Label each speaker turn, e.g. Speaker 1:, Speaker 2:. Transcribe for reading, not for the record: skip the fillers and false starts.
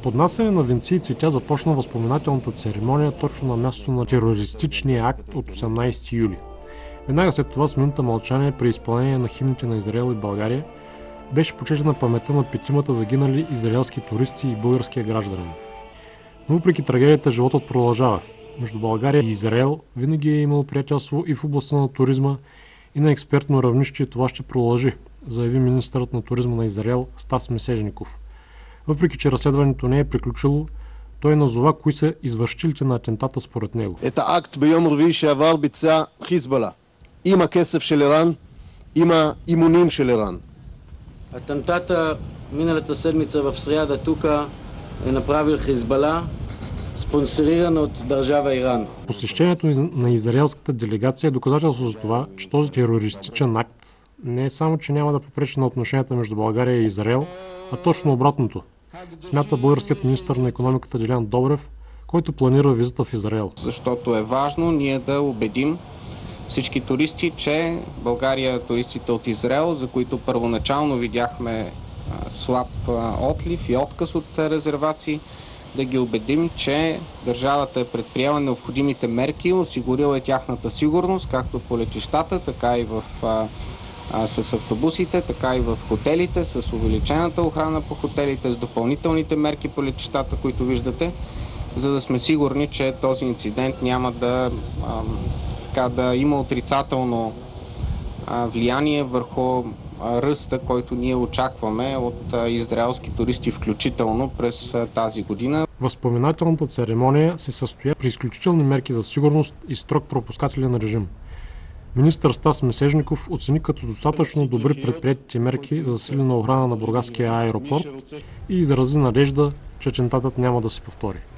Speaker 1: поднасяне на венци и цветя започна възпоменателната церемония точно на мястото на терористичния акт от 18 юли. Веднага след това с минута мълчание при изпълнение на химните на Израел и България беше почетена паметта на петимата загинали израелски туристи и българския гражданин. Но въпреки трагедията, животът продължава. Между България и Израел винаги е имало приятелство и в областта на туризма, и на експертно равнище това ще продължи, заяви министърът на туризма на Израел Стас Месежников. Въпреки че разследването не е приключило, той назова кои са извършителите на атентата според него.
Speaker 2: Это акт ביום רביעי שעבר ביצע חיזבאללה. עם הכסף של איראן, עם האימונים של איראן.
Speaker 3: Атентата миналата седмица в сряда тук е направил Хизбала, спонсориран от държава Иран.
Speaker 1: Посещението на израелската делегация е доказателство за това, че този терористичен акт не е само, че няма да попречи на отношенията между България и Израел, а точно обратното, смята българският министър на икономиката Делян Добрев, който планира визита в Израел.
Speaker 4: Защото е важно ние да убедим всички туристи, че България, туристите от Израел, за които първоначално видяхме слаб отлив и отказ от резервации, да ги убедим, че държавата е предприела необходимите мерки, осигурила е тяхната сигурност, както по летищата, така и с автобусите, така и в хотелите, с увеличената охрана по хотелите, с допълнителните мерки по летищата, които виждате, за да сме сигурни, че този инцидент няма да има отрицателно влияние върху ръста, който ние очакваме от израелски туристи, включително през тази година.
Speaker 1: Възпоменателната церемония се състоя при изключителни мерки за сигурност и строг пропускателен режим. Министър Стас Месежников оцени като достатъчно добри предприетите мерки за засилена охрана на бургаския аеропорт и изрази надежда, че атентатът няма да се повтори.